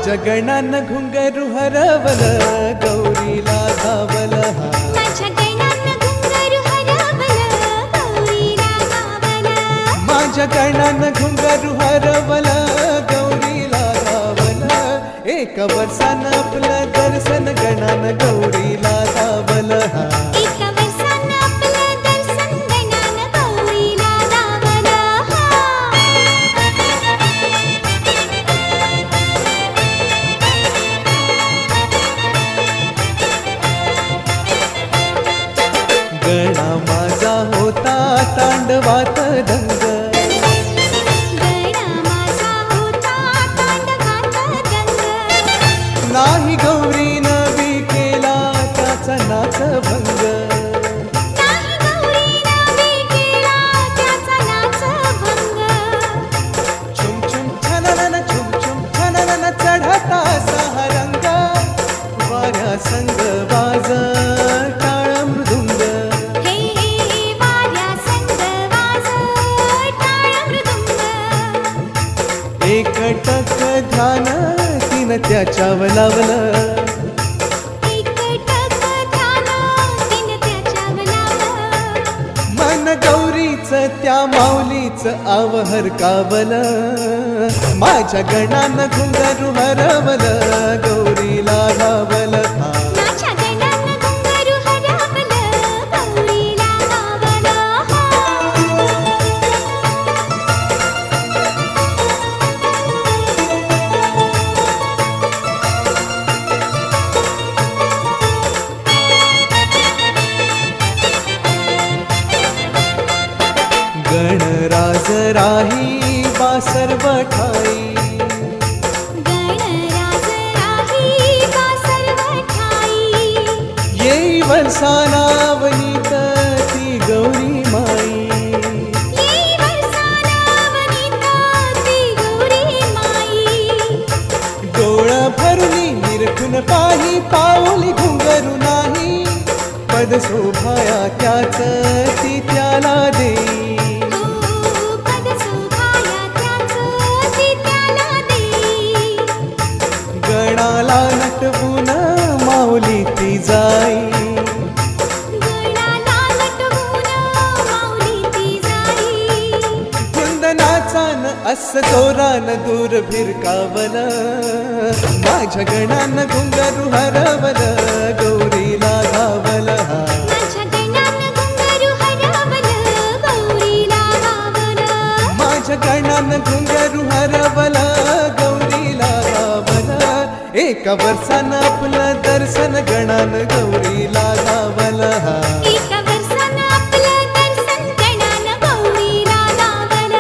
माझ्या गणान घुंगरू हरवल गौरीला धावल माझ्या गणान घुंगरू हरवल गौरीला धावल माझ्या गणान घुंगरू हरवल गौरीला धावल एक वर्षान आपलं दर्शन गणान गौरीला धावल एका वर्षानं आपलं दर्शन गणान गौरीला धावल गणा माझा होता तांडवात दंग गणा माझा होता तांडवात दंग नाही गौरीनं बी केला त्याचा नाच भंग नाही गौरीनं बी केला त्याचा नाच भंग छुम छुम छननन छुम छुम छननन चढता सहा रंग वाऱ्या संग वाज टाळ मृदुंग हे वाऱ्या संग वाज टाळ मृदुंग एकटक ध्यान तिनं त्याच्यावर लावलं एकटक ध्यान तिनं त्याच्यावर लावलं मन गौरीचं त्या माऊलीचं आवहर कावलं माझ्या गणानं घुंगरू हरवल गौरीला धावल माझ्या गणानं घुंगरू हरवल गौरीला धावल गणराज राही बा सर्व ठाई गणराज राही बा सर्व ठाई येई वर्षानावनीत ती गौरी माई येई वर्षानावनीत ती गौरी माई डोळ भरुनी निरखून पाही पाऊली घुंगरू नाही पद शोभाया त्याच ती त्याला देई पद शोभाया त्याच ती त्याला देई गणाला नटवून माऊली ती जाई गणाला नटवून माऊली ती जाई कुंदनाचान अस जोरान दूर भिरकावल माझ्या गणानं घुंगरू हरवल गौरीला धावल माझ्या गणानं घुंगरू हरवल गौरीला धावल माझ्या गणानं घुंगरू हरवल गौरीला धावल एका वर्षानं आपलं दर्शन गणानं गौरीला धावल एका वर्षानं आपलं दर्शन गणानं गौरीला धावल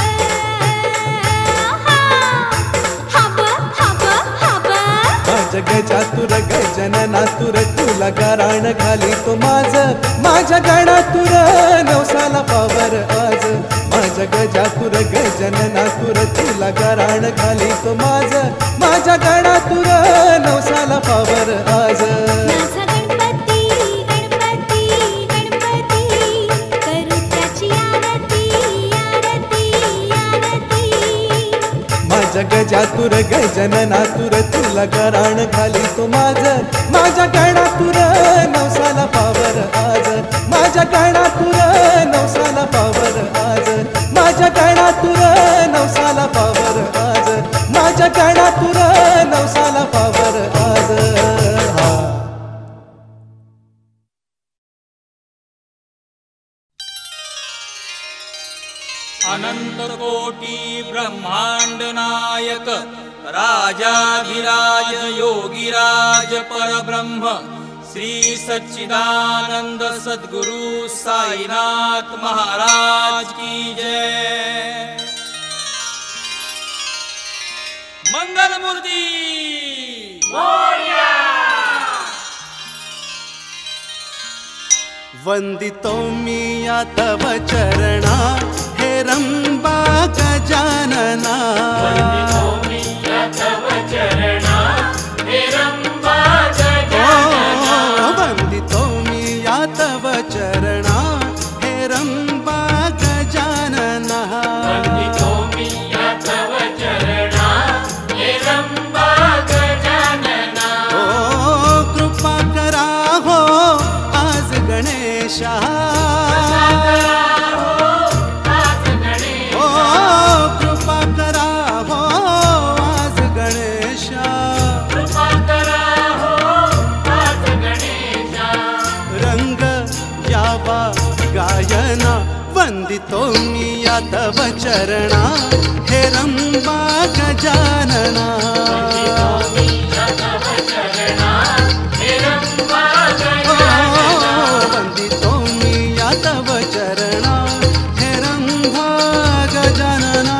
हब हब हब माझ्या गजातुर गजननातुर तुला गाराण घाली तो माझ्या गणातुर नवसाला पावर आज माझ्या गजातुर गजननातुर तुला गाराण घाली तो माझ्या गणातुर नवसाला पावर आज माझा गणपती गणपती गणपती करू त्याची आरती आरती आरती माझ्या गजातुर गजननातुर तुला गाराण घाली तो माझ्या गणातुर नवसाला पावर आज माझ्या गणातुर नवसाला पावर आज माझ्या गणातुर नवसाला पावर आज माझ्या गणातुर नवसाला पावर आज अनंत कोटी ब्रह्मांड नायक राजाधिराज योगीराज परब्रह्म श्री सच्चिदानंद सद्गुरु साईनाथ महाराज की जय। मंगल मूर्ति वंदितो मी या तव चरणा हे रंबा गजानना वंदितो मी या तव चरणा हे रंबा गजानना वंदितो मी या तव चरणा हे रंबा गजानना वंदितो मी या तव चरणा हे रंबा गणेशा आज गणेश ओ कृपा करा हो आज गणेशा कृपा करा हो आज गणेशा रंग यावा गायना वंदितो मी या तव चरणा हे रंबा गजानना वंदितो मी या तव चरणा हे रंबा गजानना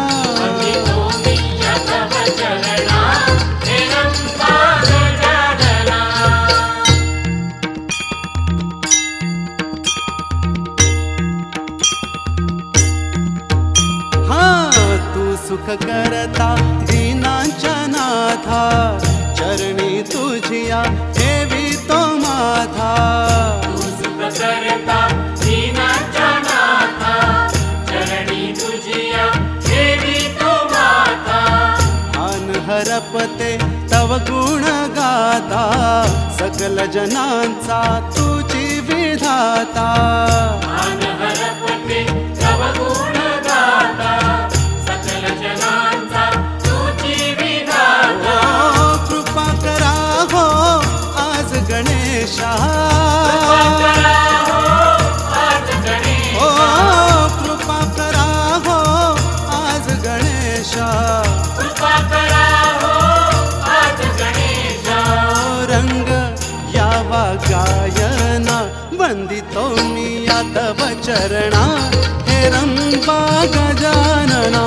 सुख करता दीनांच्या नाथा चरणी तुझिया ठेवी तो माथा सुख करता दीनांच्या नाथा चरणी तुझिया ठेवी तो माथा मान हरपते तव गुण गाता सकल जनांचा तुझी विधाता मान हरपते तव गुण गाता जनांचा तुझी विधाता कृपा करा हो आज गणेशा कृपा करा हो आज गणेश ओ कृपा करा हो आज गणेशा कृपा करा हो आज गणेशा रंग यावा गायना वंदितो मी या तव चरणा हे रंबा गजानना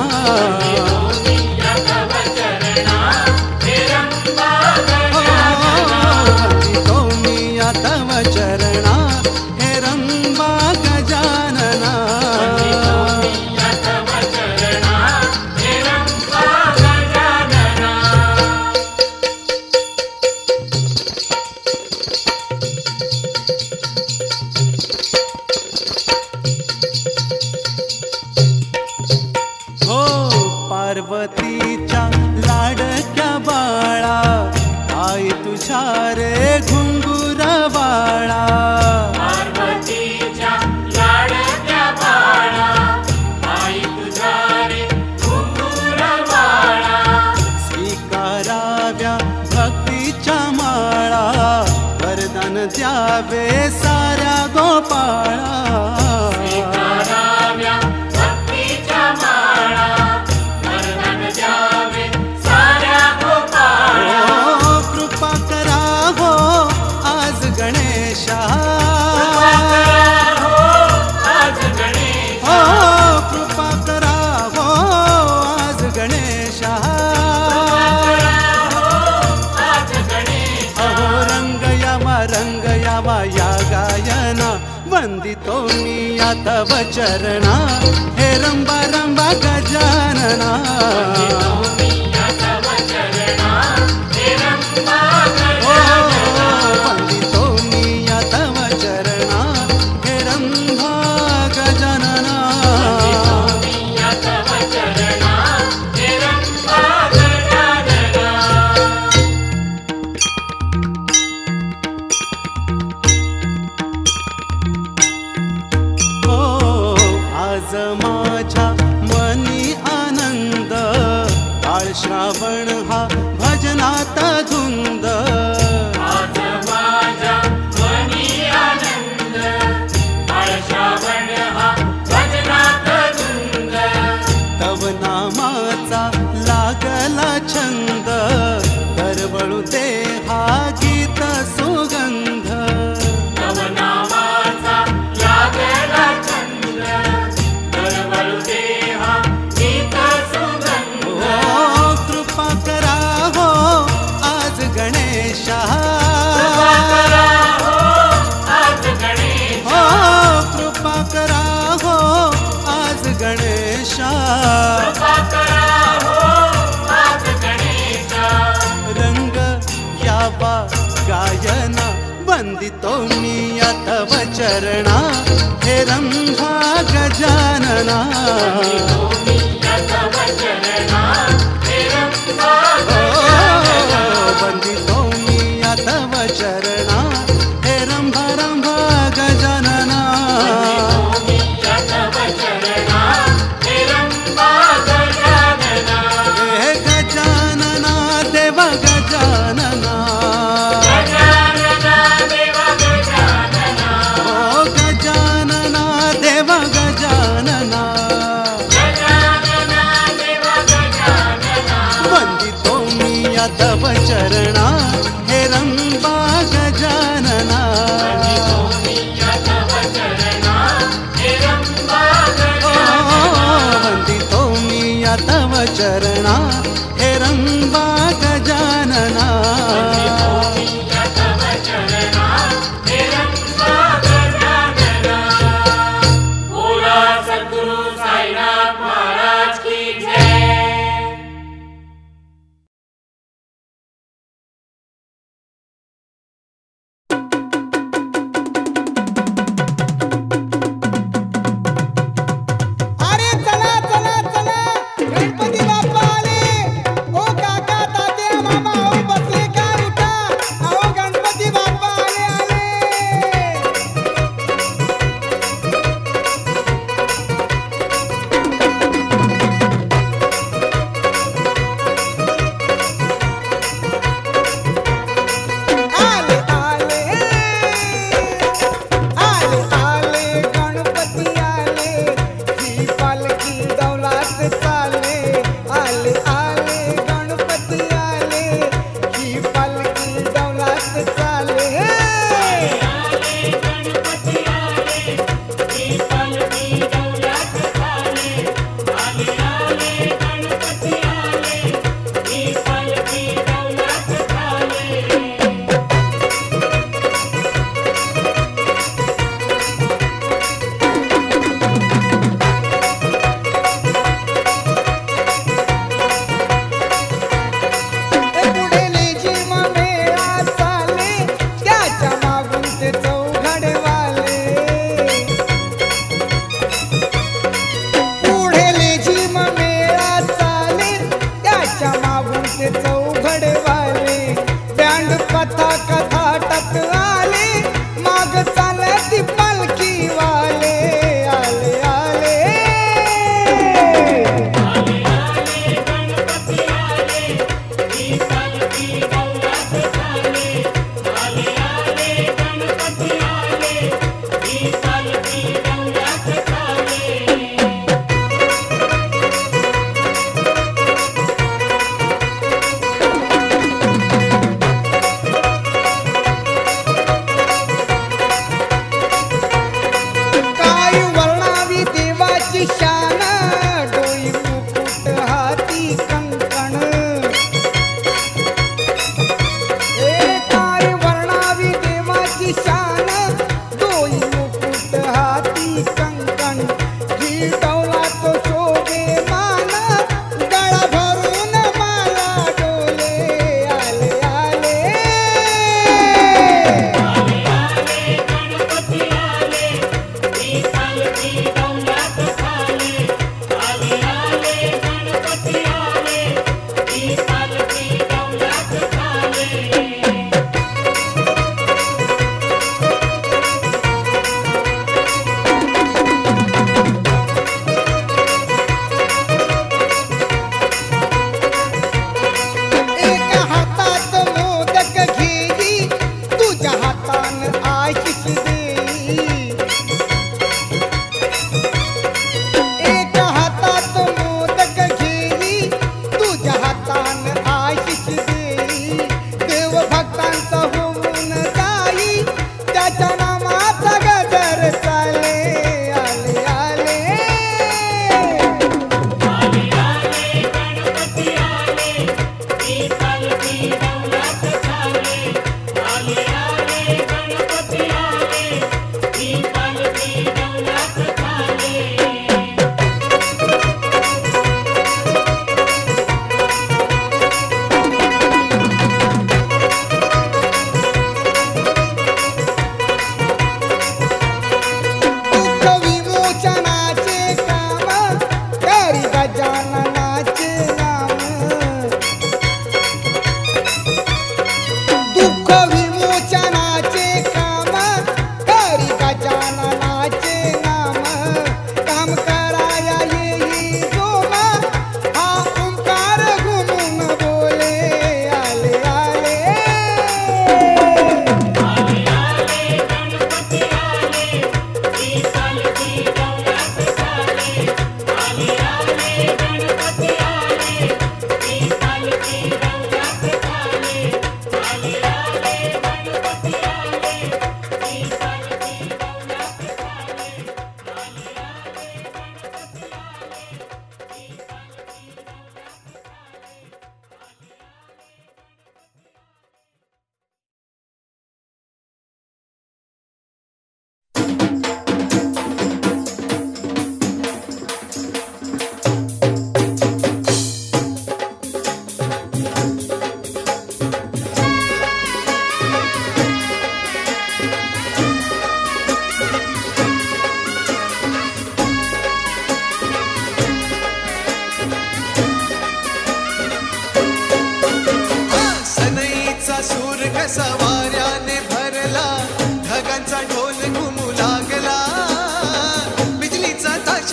वंदितो मी या तव चरणा हे रंबा गजानना पार्वतीच्या लाडक्या बाळा आई तुझ्या रे घुंगुरवाळा पार्वतीच्या लाडक्या बाळा आई तुझ्या रे घुंगुरवाळा स्वीकाराव्या भक्तीच्या माळा वरदान द्यावे साऱ्या गोपाळा स्वीकाराव्या भक्तीच्या माळा वरदान द्यावे साऱ्या गोपाळा कृपा करा हो आज गणेशा कृपा करा हो आज गणेश कृपा करा हो आज गणेशा आज गणेश अहो रंग यावा या गायना वंदितो मी या तव चरणा हे रंबा रंबा गजानना वंदितो मी या तव चरणा हे रंबा गजानना आज माझ्या मनी आनंद काळ श्रावण हा भजनात धुंद आज माझ्या मनी आनंद काळ श्रावण हा भजनात धुंद तव नामाचा लागला छंद दरवळू दे हा गीत सुगंध तव नामाचा लागला छंद दरवळू दे हा गीत सुगंध कृपा करा हो आज गणेशा कृपा करा हो आज गणेश कृपा करा हो आज गणेशा कृपा करा हो आज गणेश रंग यावा गायना वंदितो मी या तव चरणा हे रंभा गजानना वंदितो मी या तव चरणा हे रंभा रंभा गजानना तव चरणा हे रंबा गजानना वंदितो मिया तव चरणा हे रंबा गजानना बोला सद्गुरु साईनाथ महाराज की जय। अरे चला चला चला गणपती बाप्पा आले। ओ काका तात्या मामा ओ बसले का उठा आओ गणपती बाप्पा आले आले। आले आले आले आले गणपती आले ही पालखी दौलात चाले। आले आले गणपती आले ही पालखी दौलात चाले। पुढे लेझिम मेळा चाले त्याच्या मागून ते चौघडवाले। पुढे लेझिम मेळा चाले त्याच्या मागून ते चौघडवाले। बँड पथक थाटत आले माग चालती पालखी वाले। आले आले काय वर्णावी देवाची शान डोई मुकुट हाती कंकण। ए काय वर्णावी देवाची शान डोई मुकुट हाती कंकण। ही डौलात शोभे मान गळा भरून माला डोले। आले आले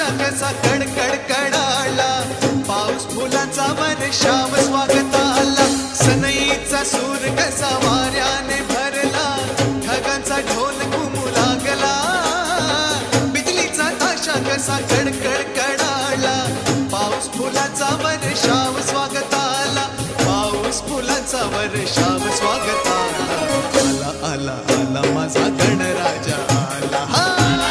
ताशा कसा कडकड कडाला पाऊस फुलांचा वर्षाव स्वागताला सनईचा सूर कसा वाऱ्याने भरला ढगांचा ढोल घुमू लागला बिजलीचा ताशा कसा कडकड कडाला पाऊस फुलांचा वर्षाव स्वागताला पाऊस फुलांचा वर्षाव स्वागताला आला आला आला माझा गणराजा आला हा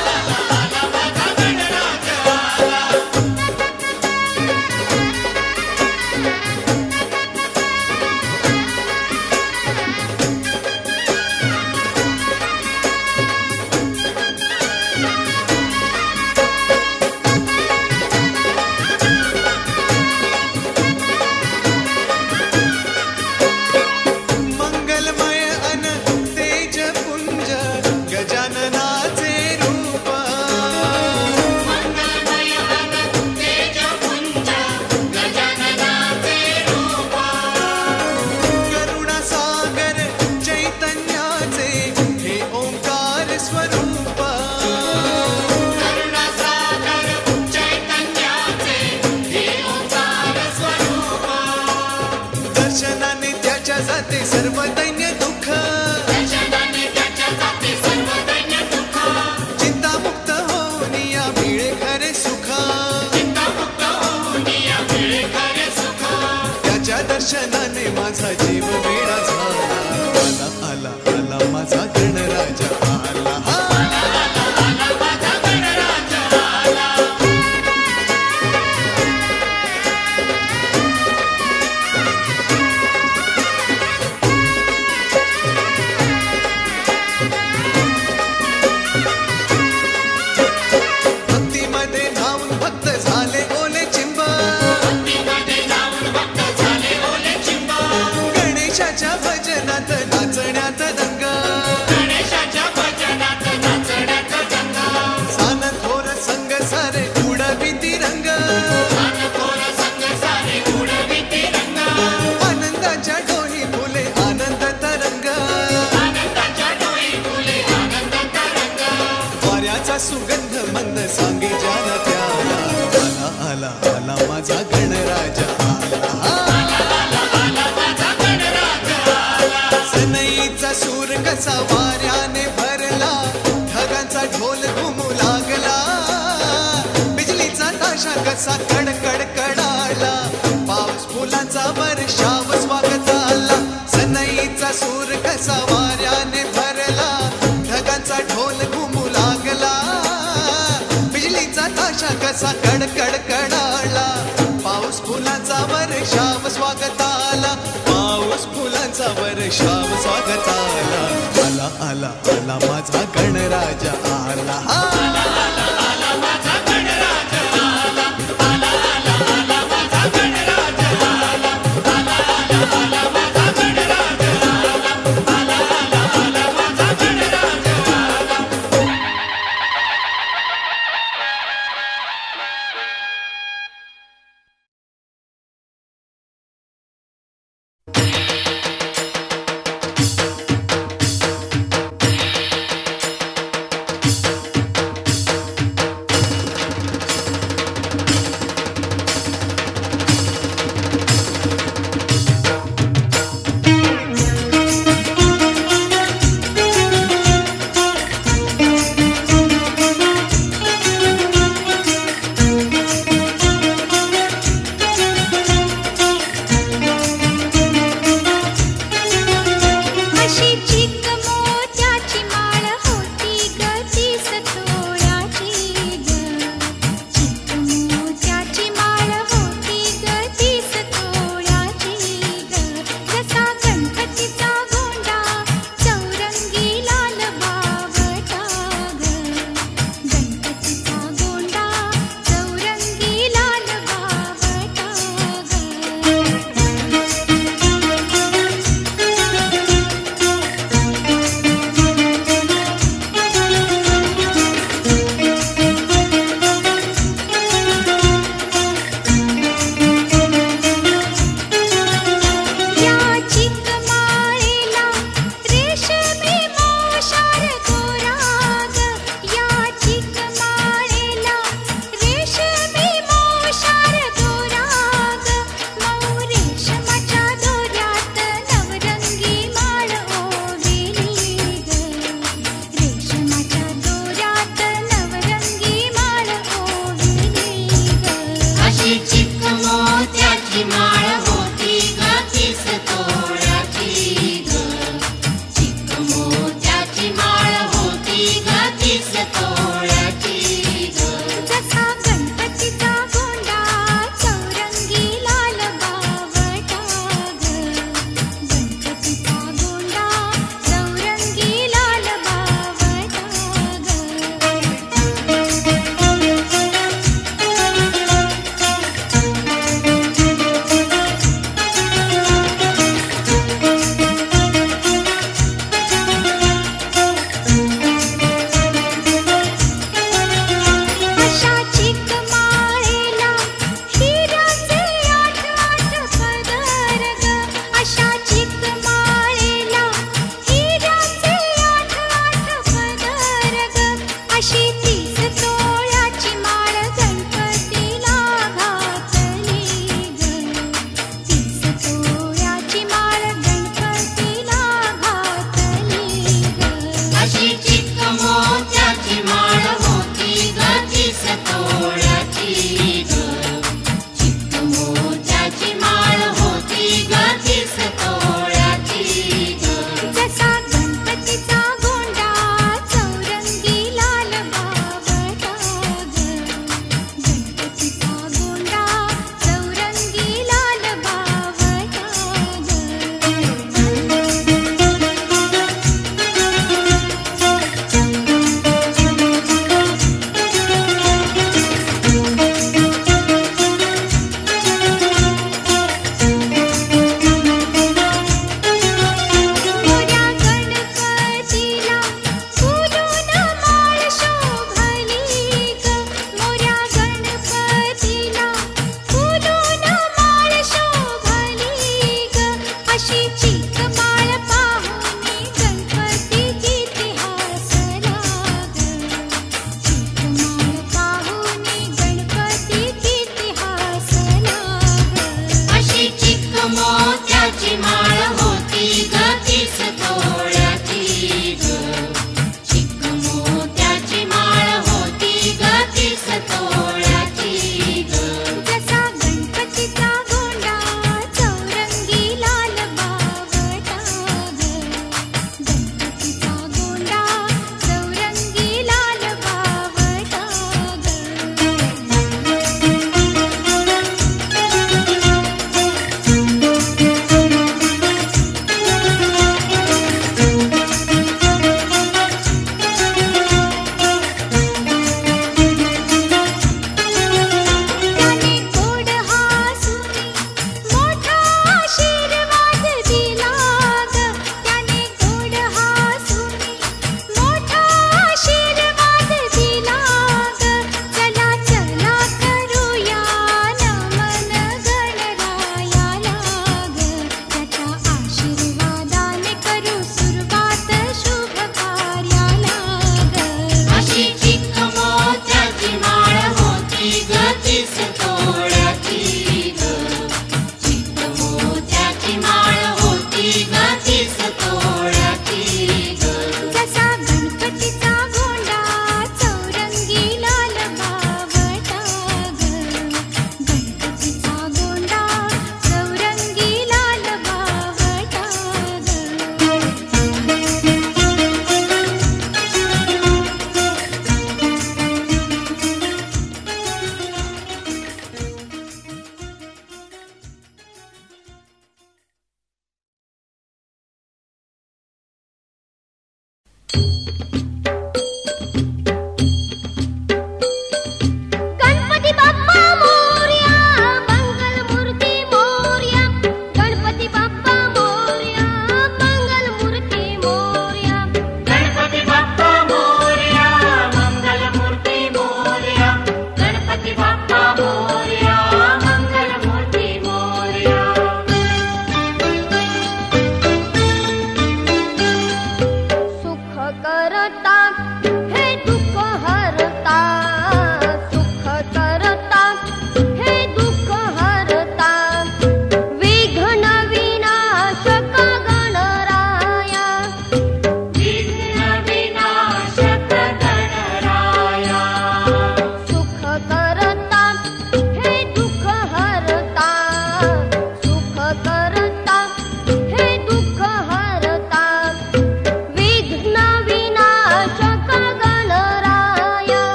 मंगलमय अन तेजपुंज गजाननाचे रूप मंगलमय अन तेजपुंज गजाननाचे रूप करुणासागर चैतन्याचे हे ओंकार स्वरूप करुणासागर चैतन्याचे हे ओंकार स्वरूप दर्शनाने त्याच्या जाते सर्व दैन्य दुःख दर्शनाने त्याच्या जाते सर्व दैन्य दुःख चिंतामुक्त होऊन या मिळे खरे सुख चिंतामुक्त होऊन या मिळे खरे सुख त्याच्या दर्शनाने माझा जीव वेडा झाला आला आला आला माझा गणराजा आला हा आला माझा गणराजा आला भक्तीमध्ये धावून भक्त झाले ओले चिंब भक्तीमध्ये जाऊन भक्त झाले ओले चिंब गणेशाच्या भजनात नाचण्यात दंग गणेशाच्या भजनात नाचण्यात रंग सान थोर संग सारे उडवी तिरंग थोर संग सारे उडवी तिरंग आनंदाच्या डोही फुले आनंद तरंग आनंदाच्या डोई फुले आनंद तरंग वाऱ्याचा सुगंध मंद सांगे जाना त्याला आला आला आला माझा गणराजा आला आला माझा गणराजा आला सनईचा सूर कसा वाऱ्याने भरला ढगांचा ढोल घुमू लागला बिजलीचा ताशा कसा कडकड कडाला पाऊस फुलांचा वर्षाव स्वागताला सनईचा सूर कसा वाऱ्याने भरला ढगांचा ढोल घुमू लागला बिजलीचा ताशा कसा कडकड कडाला पाऊस फुलांचा वर्षाव स्वागताला पाऊस फुलांचा वर्षाव स्वागताला आला आला आला माझा गणराजा आला हा